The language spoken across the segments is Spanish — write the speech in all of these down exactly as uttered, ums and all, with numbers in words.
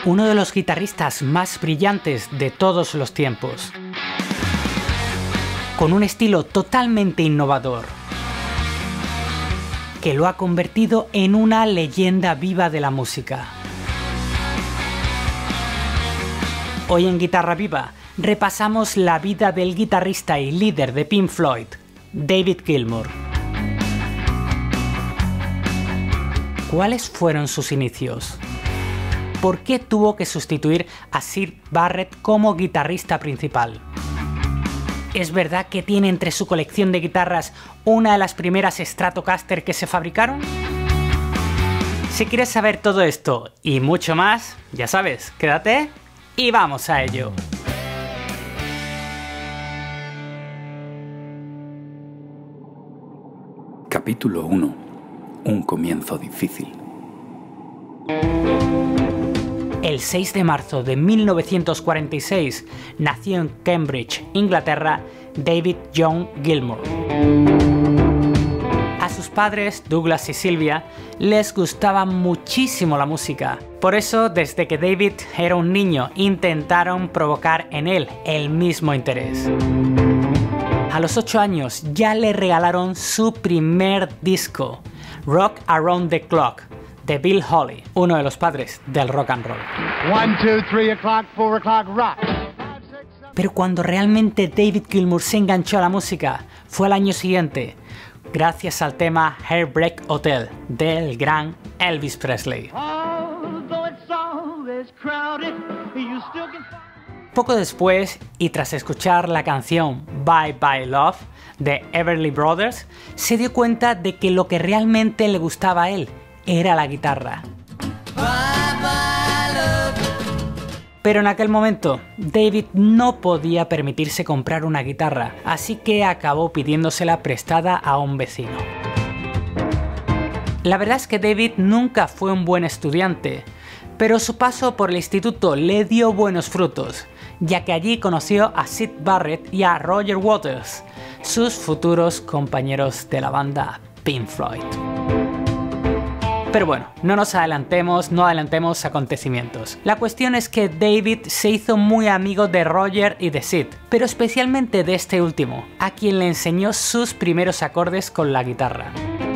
uno de los guitarristas más brillantes de todos los tiempos, con un estilo totalmente innovador, que lo ha convertido en una leyenda viva de la música. Hoy en Guitarra Viva repasamos la vida del guitarrista y líder de Pink Floyd, David Gilmour. ¿Cuáles fueron sus inicios? ¿Por qué tuvo que sustituir a Syd Barrett como guitarrista principal? ¿Es verdad que tiene entre su colección de guitarras una de las primeras Stratocaster que se fabricaron? Si quieres saber todo esto y mucho más, ya sabes, quédate y vamos a ello. Capítulo uno. Un comienzo difícil. El seis de marzo de mil novecientos cuarenta y seis nació en Cambridge, Inglaterra, David John Gilmour. A sus padres, Douglas y Sylvia, les gustaba muchísimo la música. Por eso, desde que David era un niño, intentaron provocar en él el mismo interés. A los ocho años ya le regalaron su primer disco, Rock Around the Clock, de Bill Haley, uno de los padres del rock and roll. One, two, three o'clock, four o'clock, rock. Pero cuando realmente David Gilmour se enganchó a la música fue al año siguiente, gracias al tema Heartbreak Hotel del gran Elvis Presley. Poco después, y tras escuchar la canción Bye Bye Love de Everly Brothers, se dio cuenta de que lo que realmente le gustaba a él era la guitarra. Pero en aquel momento, David no podía permitirse comprar una guitarra, así que acabó pidiéndosela prestada a un vecino. La verdad es que David nunca fue un buen estudiante, pero su paso por el instituto le dio buenos frutos, ya que allí conoció a Syd Barrett y a Roger Waters, sus futuros compañeros de la banda Pink Floyd. Pero bueno, no nos adelantemos, no adelantemos acontecimientos. La cuestión es que David se hizo muy amigo de Roger y de Syd, pero especialmente de este último, a quien le enseñó sus primeros acordes con la guitarra.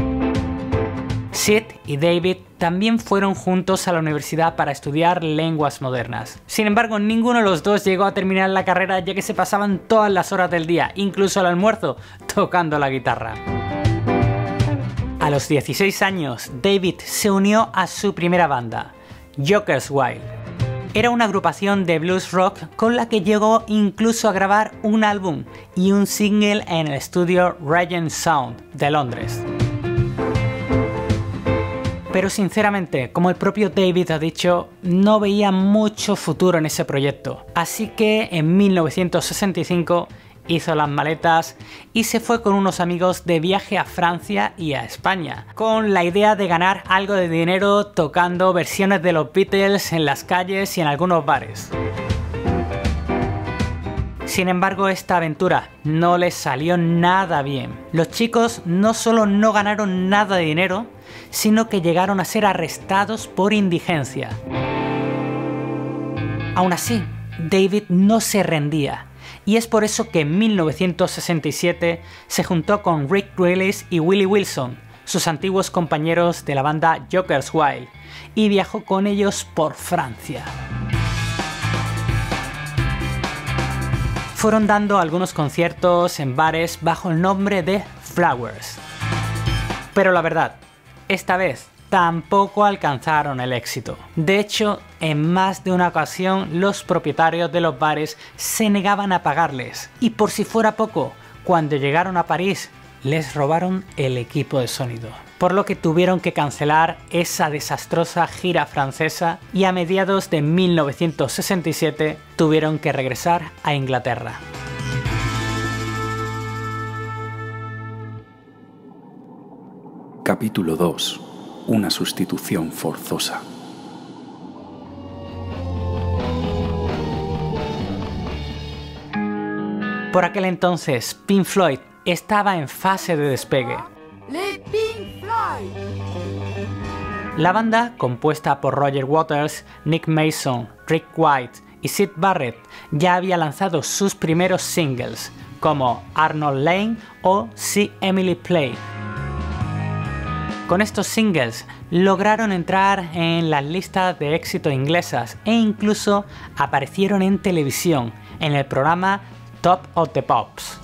Syd y David también fueron juntos a la universidad para estudiar lenguas modernas. Sin embargo, ninguno de los dos llegó a terminar la carrera, ya que se pasaban todas las horas del día, incluso al almuerzo, tocando la guitarra. A los dieciséis años, David se unió a su primera banda, Joker's Wild. Era una agrupación de blues rock con la que llegó incluso a grabar un álbum y un single en el estudio Regent Sound de Londres. Pero sinceramente, como el propio David ha dicho, no veía mucho futuro en ese proyecto. Así que en mil novecientos sesenta y cinco hizo las maletas y se fue con unos amigos de viaje a Francia y a España, con la idea de ganar algo de dinero tocando versiones de los Beatles en las calles y en algunos bares. Sin embargo, esta aventura no les salió nada bien. Los chicos no solo no ganaron nada de dinero, sino que llegaron a ser arrestados por indigencia. Aún así, David no se rendía, y es por eso que en mil novecientos sesenta y siete se juntó con Rick Willis y Willie Wilson, sus antiguos compañeros de la banda Joker's Wild, y viajó con ellos por Francia. Fueron dando algunos conciertos en bares bajo el nombre de Flowers. Pero la verdad, esta vez tampoco alcanzaron el éxito. De hecho, en más de una ocasión los propietarios de los bares se negaban a pagarles. Y por si fuera poco, cuando llegaron a París, les robaron el equipo de sonido. Por lo que tuvieron que cancelar esa desastrosa gira francesa y a mediados de mil novecientos sesenta y siete tuvieron que regresar a Inglaterra. Capítulo dos. Una sustitución forzosa. Por aquel entonces, Pink Floyd estaba en fase de despegue. La banda, compuesta por Roger Waters, Nick Mason, Rick White y Syd Barrett, ya había lanzado sus primeros singles, como Arnold Lane o See Emily Play. Con estos singles lograron entrar en las listas de éxito inglesas e incluso aparecieron en televisión en el programa Top of the Pops.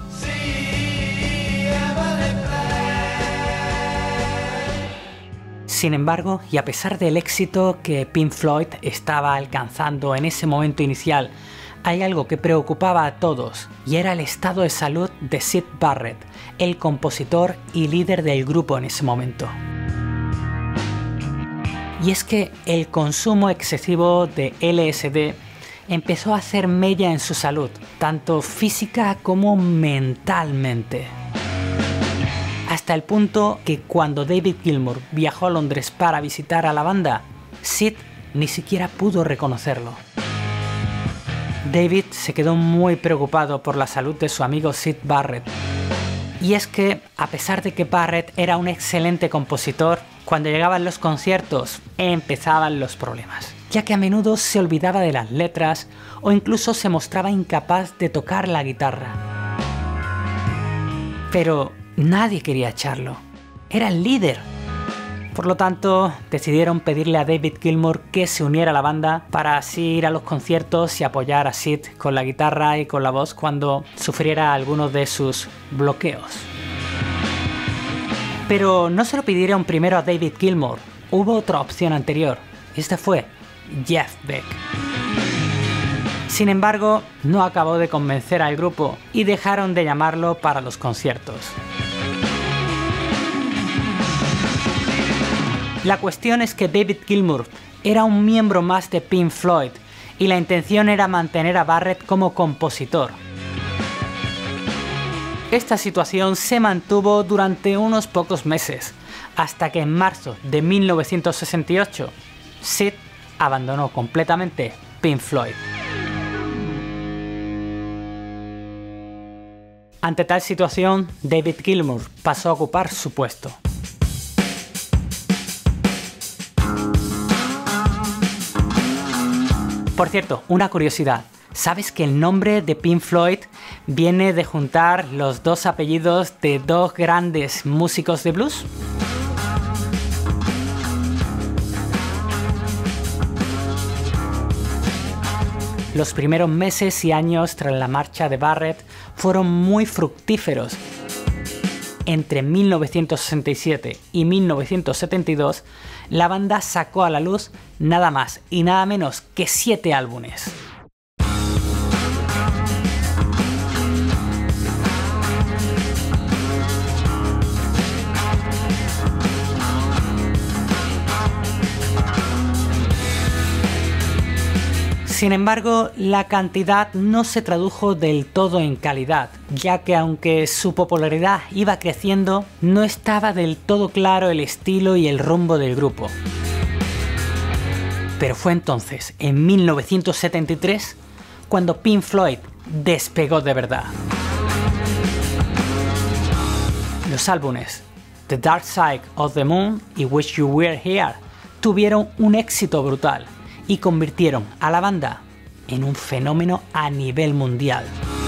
Sin embargo, y a pesar del éxito que Pink Floyd estaba alcanzando en ese momento inicial, hay algo que preocupaba a todos, y era el estado de salud de Syd Barrett, el compositor y líder del grupo en ese momento. Y es que el consumo excesivo de L S D empezó a hacer mella en su salud, tanto física como mentalmente. Hasta el punto que cuando David Gilmour viajó a Londres para visitar a la banda, Syd ni siquiera pudo reconocerlo. David se quedó muy preocupado por la salud de su amigo Syd Barrett. Y es que, a pesar de que Barrett era un excelente compositor, cuando llegaban los conciertos empezaban los problemas, ya que a menudo se olvidaba de las letras o incluso se mostraba incapaz de tocar la guitarra. Pero nadie quería echarlo, era el líder. Por lo tanto, decidieron pedirle a David Gilmour que se uniera a la banda para así ir a los conciertos y apoyar a Syd con la guitarra y con la voz cuando sufriera algunos de sus bloqueos. Pero no se lo pidieron primero a David Gilmour, hubo otra opción anterior, y este fue Jeff Beck. Sin embargo, no acabó de convencer al grupo y dejaron de llamarlo para los conciertos. La cuestión es que David Gilmour era un miembro más de Pink Floyd y la intención era mantener a Barrett como compositor. Esta situación se mantuvo durante unos pocos meses, hasta que en marzo de mil novecientos sesenta y ocho, Syd abandonó completamente Pink Floyd. Ante tal situación, David Gilmour pasó a ocupar su puesto. Por cierto, una curiosidad. ¿Sabes que el nombre de Pink Floyd viene de juntar los dos apellidos de dos grandes músicos de blues? Los primeros meses y años tras la marcha de Barrett fueron muy fructíferos. Entre mil novecientos sesenta y siete y mil novecientos setenta y dos, la banda sacó a la luz nada más y nada menos que siete álbumes. Sin embargo, la cantidad no se tradujo del todo en calidad, ya que aunque su popularidad iba creciendo, no estaba del todo claro el estilo y el rumbo del grupo. Pero fue entonces, en mil novecientos setenta y tres, cuando Pink Floyd despegó de verdad. Los álbumes The Dark Side of the Moon y Wish You Were Here tuvieron un éxito brutal y convirtieron a la banda en un fenómeno a nivel mundial.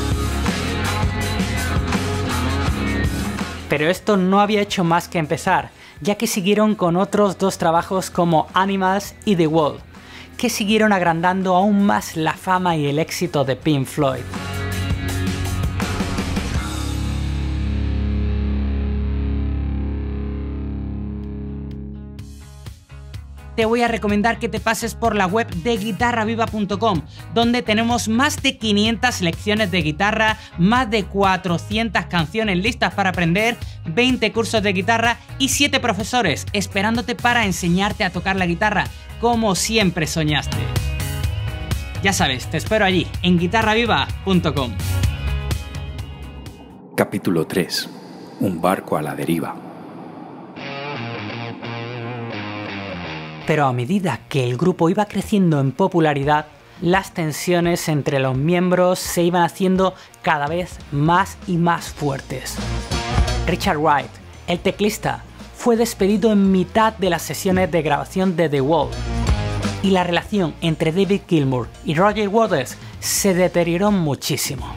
Pero esto no había hecho más que empezar, ya que siguieron con otros dos trabajos como Animals y The Wall, que siguieron agrandando aún más la fama y el éxito de Pink Floyd. Te voy a recomendar que te pases por la web de guitarra viva punto com, donde tenemos más de quinientas lecciones de guitarra, más de cuatrocientas canciones listas para aprender, veinte cursos de guitarra y siete profesores esperándote para enseñarte a tocar la guitarra como siempre soñaste. Ya sabes, te espero allí, en guitarra viva punto com. Capítulo tres. Un barco a la deriva. Pero a medida que el grupo iba creciendo en popularidad, las tensiones entre los miembros se iban haciendo cada vez más y más fuertes. Richard Wright, el teclista, fue despedido en mitad de las sesiones de grabación de The Wall, y la relación entre David Gilmour y Roger Waters se deterioró muchísimo.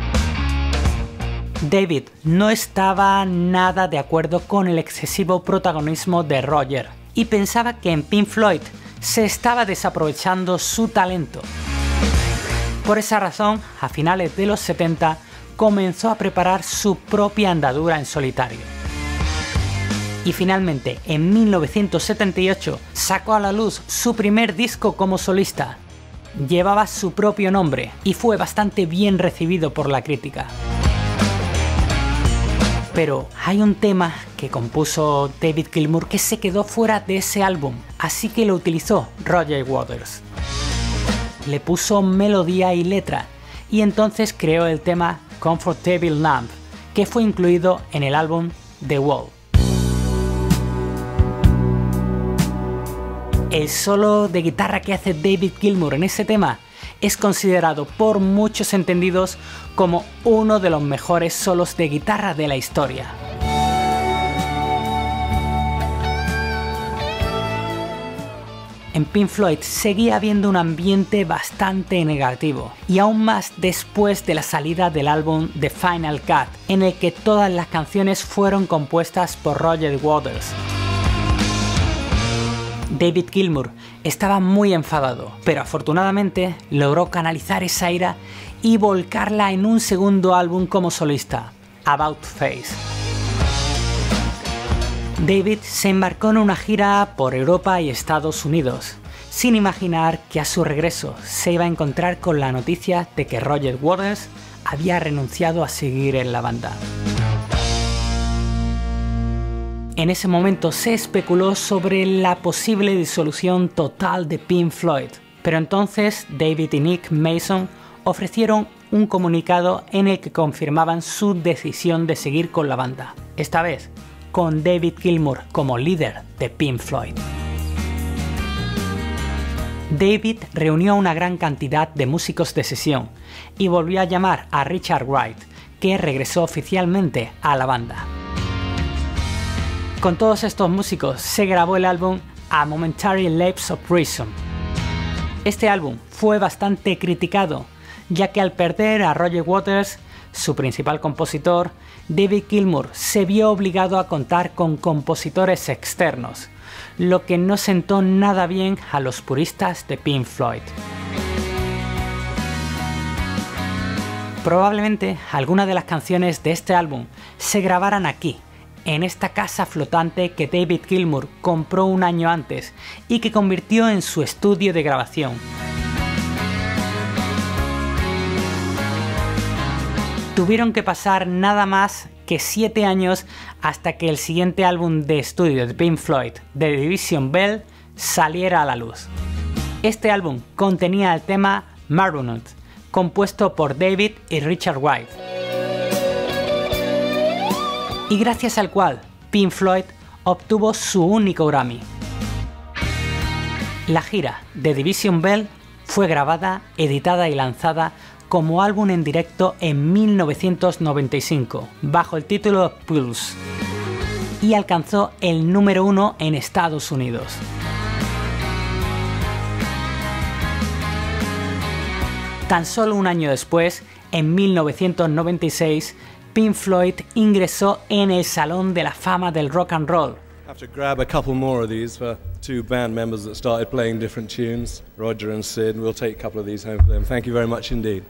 David no estaba nada de acuerdo con el excesivo protagonismo de Roger y pensaba que en Pink Floyd se estaba desaprovechando su talento. Por esa razón, a finales de los setenta, comenzó a preparar su propia andadura en solitario. Y finalmente, en mil novecientos setenta y ocho, sacó a la luz su primer disco como solista. Llevaba su propio nombre y fue bastante bien recibido por la crítica. Pero hay un tema que compuso David Gilmour que se quedó fuera de ese álbum, así que lo utilizó Roger Waters. Le puso melodía y letra, y entonces creó el tema Comfortable Numb, que fue incluido en el álbum The Wall. El solo de guitarra que hace David Gilmour en ese tema es considerado por muchos entendidos como uno de los mejores solos de guitarra de la historia. En Pink Floyd seguía habiendo un ambiente bastante negativo, y aún más después de la salida del álbum The Final Cut, en el que todas las canciones fueron compuestas por Roger Waters. David Gilmour estaba muy enfadado, pero afortunadamente logró canalizar esa ira y volcarla en un segundo álbum como solista, About Face. David se embarcó en una gira por Europa y Estados Unidos, sin imaginar que a su regreso se iba a encontrar con la noticia de que Roger Waters había renunciado a seguir en la banda. En ese momento se especuló sobre la posible disolución total de Pink Floyd, pero entonces David y Nick Mason ofrecieron un comunicado en el que confirmaban su decisión de seguir con la banda, esta vez con David Gilmour como líder de Pink Floyd. David reunió a una gran cantidad de músicos de sesión y volvió a llamar a Richard Wright, que regresó oficialmente a la banda. Con todos estos músicos se grabó el álbum A Momentary Lapse of Reason. Este álbum fue bastante criticado, ya que al perder a Roger Waters, su principal compositor, David Gilmour se vio obligado a contar con compositores externos, lo que no sentó nada bien a los puristas de Pink Floyd. Probablemente algunas de las canciones de este álbum se grabaran aquí, en esta casa flotante que David Gilmour compró un año antes y que convirtió en su estudio de grabación. Tuvieron que pasar nada más que siete años hasta que el siguiente álbum de estudio de Pink Floyd, The Division Bell, saliera a la luz. Este álbum contenía el tema Marooned, compuesto por David y Richard Wright, y gracias al cual Pink Floyd obtuvo su único Grammy. La gira de Division Bell fue grabada, editada y lanzada como álbum en directo en mil novecientos noventa y cinco, bajo el título Pulse, y alcanzó el número uno en Estados Unidos. Tan solo un año después, en mil novecientos noventa y seis, Pink Floyd ingresó en el Salón de la Fama del Rock and Roll. Have to grab a couple more of these for two band members that started playing different tunes, Roger and Sid. We'll take a couple of these home for them. Thank you very much indeed.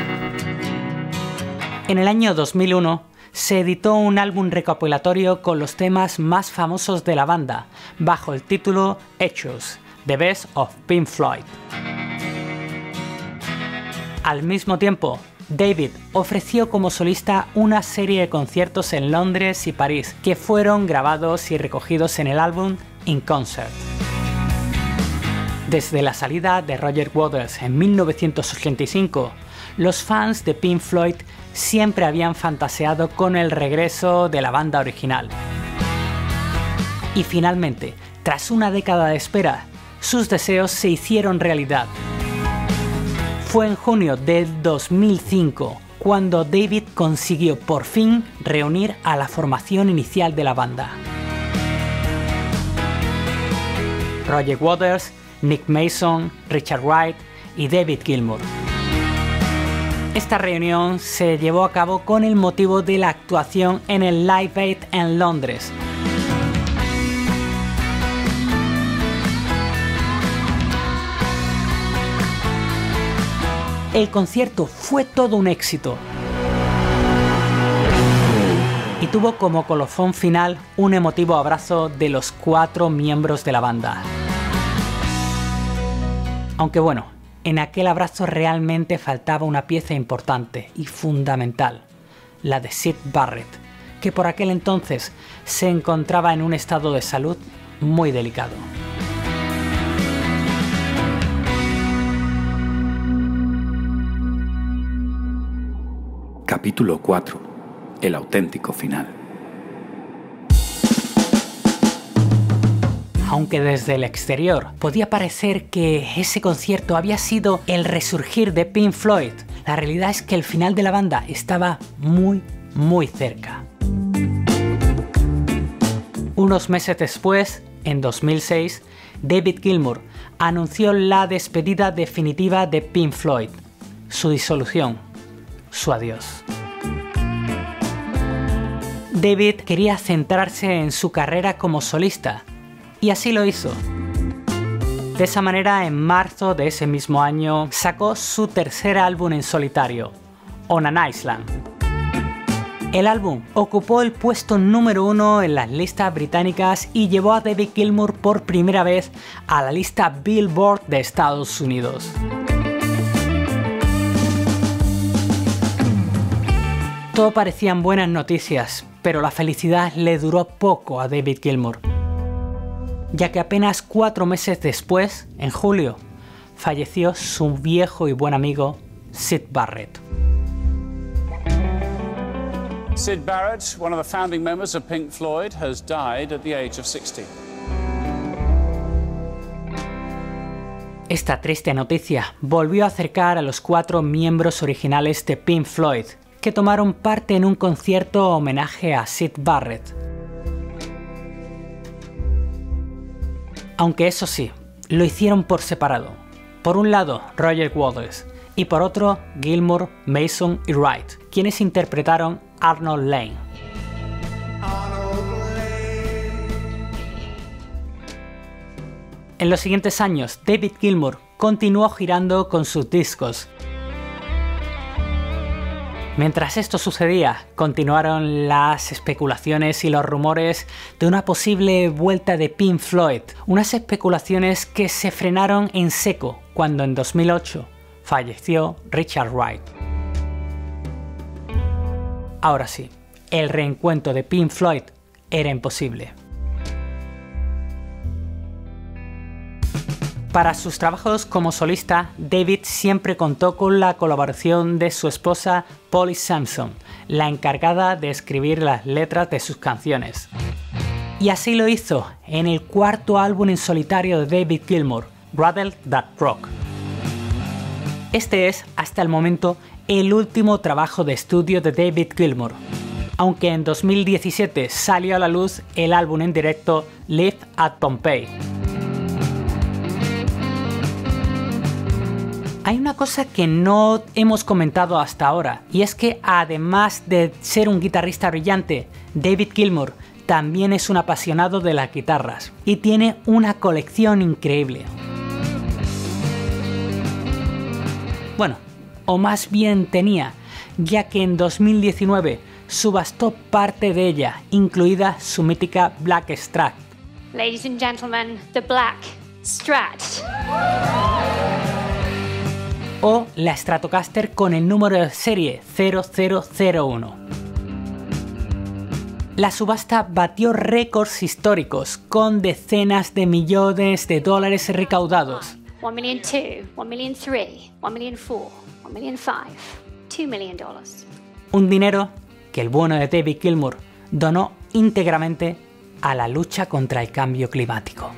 En el año dos mil uno se editó un álbum recopilatorio con los temas más famosos de la banda, bajo el título Echoes, The Best of Pink Floyd. Al mismo tiempo, David ofreció como solista una serie de conciertos en Londres y París que fueron grabados y recogidos en el álbum In Concert. Desde la salida de Roger Waters en mil novecientos ochenta y cinco, los fans de Pink Floyd siempre habían fantaseado con el regreso de la banda original. Y finalmente, tras una década de espera, sus deseos se hicieron realidad. Fue en junio del dos mil cinco cuando David consiguió por fin reunir a la formación inicial de la banda. Roger Waters, Nick Mason, Richard Wright y David Gilmour. Esta reunión se llevó a cabo con el motivo de la actuación en el Live Aid en Londres. El concierto fue todo un éxito y tuvo como colofón final un emotivo abrazo de los cuatro miembros de la banda. Aunque bueno, en aquel abrazo realmente faltaba una pieza importante y fundamental, la de Syd Barrett, que por aquel entonces se encontraba en un estado de salud muy delicado. Capítulo cuatro. El auténtico final. Aunque desde el exterior podía parecer que ese concierto había sido el resurgir de Pink Floyd, la realidad es que el final de la banda estaba muy, muy cerca. Unos meses después, en dos mil seis, David Gilmour anunció la despedida definitiva de Pink Floyd, su disolución, su adiós. David quería centrarse en su carrera como solista, y así lo hizo. De esa manera, en marzo de ese mismo año, sacó su tercer álbum en solitario, On an Island. El álbum ocupó el puesto número uno en las listas británicas y llevó a David Gilmour por primera vez a la lista Billboard de Estados Unidos. Todo parecían buenas noticias, pero la felicidad le duró poco a David Gilmour, ya que apenas cuatro meses después, en julio, falleció su viejo y buen amigo Syd Barrett. Syd Barrett, one of the founding members of Pink Floyd, has died at the age of sixty. Esta triste noticia volvió a acercar a los cuatro miembros originales de Pink Floyd, que tomaron parte en un concierto homenaje a Syd Barrett. Aunque eso sí, lo hicieron por separado. Por un lado, Roger Waters, y por otro, Gilmour, Mason y Wright, quienes interpretaron Arnold Layne. En los siguientes años, David Gilmour continuó girando con sus discos. Mientras esto sucedía, continuaron las especulaciones y los rumores de una posible vuelta de Pink Floyd, unas especulaciones que se frenaron en seco cuando en dos mil ocho falleció Richard Wright. Ahora sí, el reencuentro de Pink Floyd era imposible. Para sus trabajos como solista, David siempre contó con la colaboración de su esposa Polly Samson, la encargada de escribir las letras de sus canciones. Y así lo hizo en el cuarto álbum en solitario de David Gilmour, Rattle That Rock. Este es, hasta el momento, el último trabajo de estudio de David Gilmour, aunque en dos mil diecisiete salió a la luz el álbum en directo Live at Pompeii. Hay una cosa que no hemos comentado hasta ahora, y es que además de ser un guitarrista brillante, David Gilmour también es un apasionado de las guitarras y tiene una colección increíble. Bueno, o más bien tenía, ya que en dos mil diecinueve subastó parte de ella, incluida su mítica Black Strat. Ladies and gentlemen, the Black Strat. O la Stratocaster con el número de serie cero cero cero uno. La subasta batió récords históricos con decenas de millones de dólares recaudados. one million two, one million three, one million four, one million five, two million dollars. Un dinero que el bueno de David Gilmour donó íntegramente a la lucha contra el cambio climático.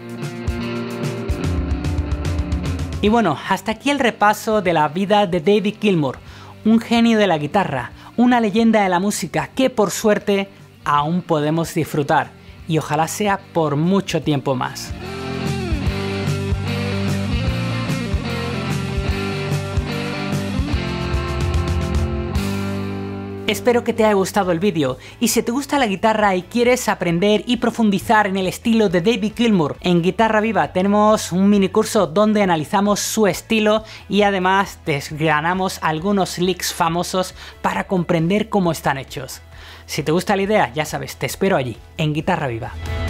Y bueno, hasta aquí el repaso de la vida de David Gilmour, un genio de la guitarra, una leyenda de la música que por suerte aún podemos disfrutar y ojalá sea por mucho tiempo más. Espero que te haya gustado el vídeo, y si te gusta la guitarra y quieres aprender y profundizar en el estilo de David Gilmour, en Guitarra Viva tenemos un mini curso donde analizamos su estilo y además desgranamos algunos licks famosos para comprender cómo están hechos. Si te gusta la idea, ya sabes, te espero allí, en Guitarra Viva.